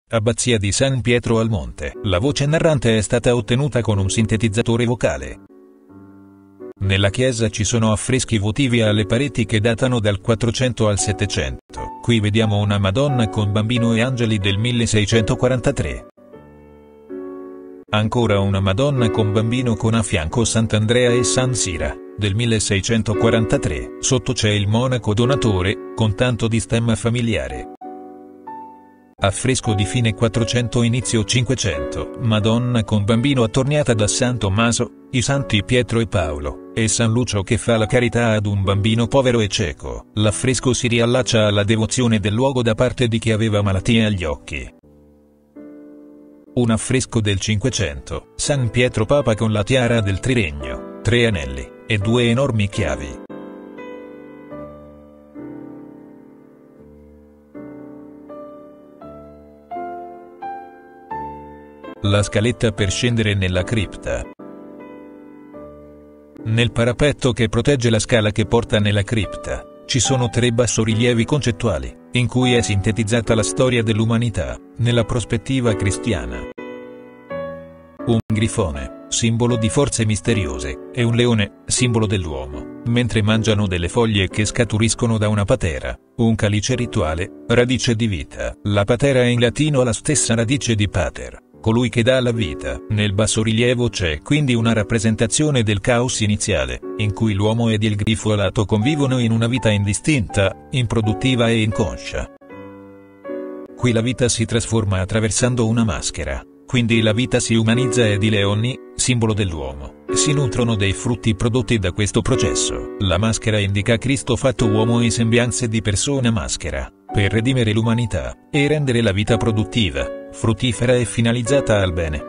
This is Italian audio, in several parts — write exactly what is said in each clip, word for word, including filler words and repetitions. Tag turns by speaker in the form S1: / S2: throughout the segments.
S1: abbazia di San Pietro al Monte. La voce narrante è stata ottenuta con un sintetizzatore vocale. Nella chiesa ci sono affreschi votivi alle pareti che datano dal quattrocento al settecento. Qui vediamo una Madonna con bambino e angeli del milleseicentoquarantatré. Ancora una Madonna con bambino con a fianco Sant'Andrea e San Sira, del milleseicentoquarantatré. Sotto c'è il monaco donatore, con tanto di stemma familiare. Affresco di fine quattrocento inizio cinquecento, Madonna con bambino attorniata da San Tommaso, i santi Pietro e Paolo, e San Lucio che fa la carità ad un bambino povero e cieco. L'affresco si riallaccia alla devozione del luogo da parte di chi aveva malattie agli occhi. Un affresco del Cinquecento, San Pietro Papa con la tiara del Triregno, tre anelli, e due enormi chiavi. La scaletta per scendere nella cripta. Nel parapetto che protegge la scala che porta nella cripta, ci sono tre bassorilievi concettuali, in cui è sintetizzata la storia dell'umanità, nella prospettiva cristiana. Un grifone, simbolo di forze misteriose, e un leone, simbolo dell'uomo, mentre mangiano delle foglie che scaturiscono da una patera, un calice rituale, radice di vita. La patera in latino ha la stessa radice di pater, colui che dà la vita. Nel bassorilievo c'è quindi una rappresentazione del caos iniziale, in cui l'uomo ed il grifo alato convivono in una vita indistinta, improduttiva e inconscia. Qui la vita si trasforma attraversando una maschera, quindi la vita si umanizza ed i leoni, simbolo dell'uomo, si nutrono dei frutti prodotti da questo processo. La maschera indica Cristo fatto uomo in sembianze di persona maschera, per redimere l'umanità, e rendere la vita produttiva, fruttifera e finalizzata al bene.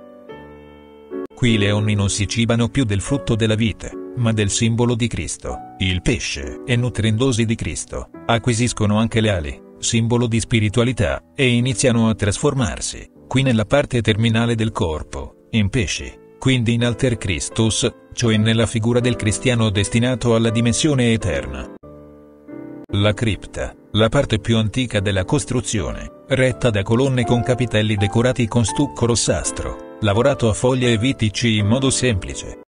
S1: Qui i leoni non si cibano più del frutto della vite, ma del simbolo di Cristo, il pesce, e nutrendosi di Cristo, acquisiscono anche le ali, simbolo di spiritualità, e iniziano a trasformarsi, qui nella parte terminale del corpo, in pesci, quindi in alter Christus, cioè nella figura del cristiano destinato alla dimensione eterna. La cripta, la parte più antica della costruzione, retta da colonne con capitelli decorati con stucco rossastro, lavorato a foglie e vitici in modo semplice.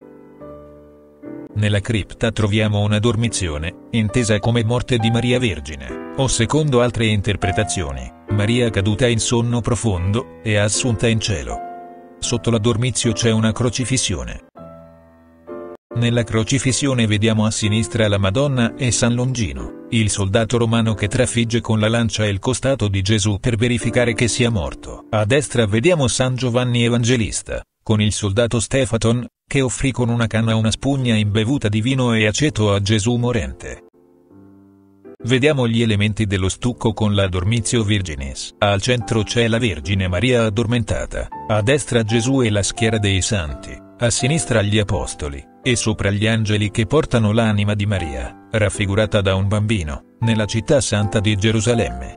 S1: Nella cripta troviamo una dormizione, intesa come morte di Maria Vergine, o secondo altre interpretazioni, Maria caduta in sonno profondo, e assunta in cielo. Sotto la dormizio c'è una crocifissione. Nella crocifissione vediamo a sinistra la Madonna e San Longino, il soldato romano che trafigge con la lancia il costato di Gesù per verificare che sia morto. A destra vediamo San Giovanni Evangelista, con il soldato Stefaton, che offrì con una canna una spugna imbevuta di vino e aceto a Gesù morente. Vediamo gli elementi dello stucco con la Dormitio Virginis. Al centro c'è la Vergine Maria addormentata, a destra Gesù e la schiera dei santi, a sinistra gli apostoli, e sopra gli angeli che portano l'anima di Maria, raffigurata da un bambino, nella città santa di Gerusalemme.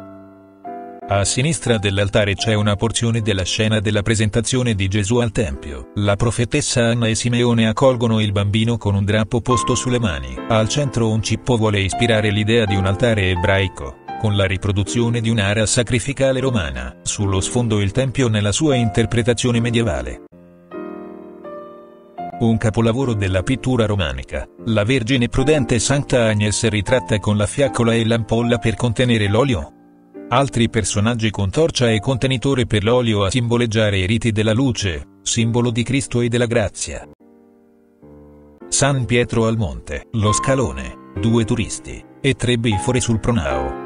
S1: A sinistra dell'altare c'è una porzione della scena della presentazione di Gesù al Tempio. La profetessa Anna e Simeone accolgono il bambino con un drappo posto sulle mani. Al centro un cippo vuole ispirare l'idea di un altare ebraico, con la riproduzione di un'ara sacrificale romana. Sullo sfondo il Tempio nella sua interpretazione medievale. Un capolavoro della pittura romanica, la Vergine Prudente Santa Agnes ritratta con la fiaccola e l'ampolla per contenere l'olio. Altri personaggi con torcia e contenitore per l'olio a simboleggiare i riti della luce, simbolo di Cristo e della grazia. San Pietro al Monte, lo scalone, due turisti, e tre bifore sul pronao.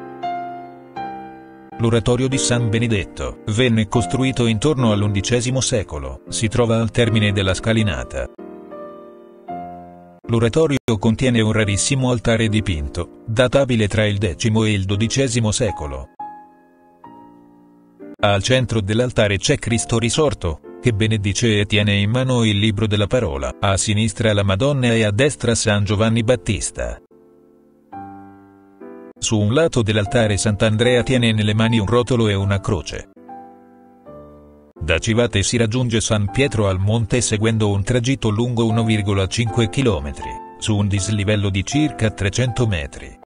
S1: L'oratorio di San Benedetto venne costruito intorno all'undicesimo secolo, si trova al termine della scalinata. L'oratorio contiene un rarissimo altare dipinto, databile tra il decimo e il dodicesimo secolo. Al centro dell'altare c'è Cristo risorto, che benedice e tiene in mano il libro della parola. A sinistra la Madonna e a destra San Giovanni Battista. Su un lato dell'altare Sant'Andrea tiene nelle mani un rotolo e una croce. Da Civate si raggiunge San Pietro al Monte seguendo un tragitto lungo uno virgola cinque chilometri, su un dislivello di circa trecento metri.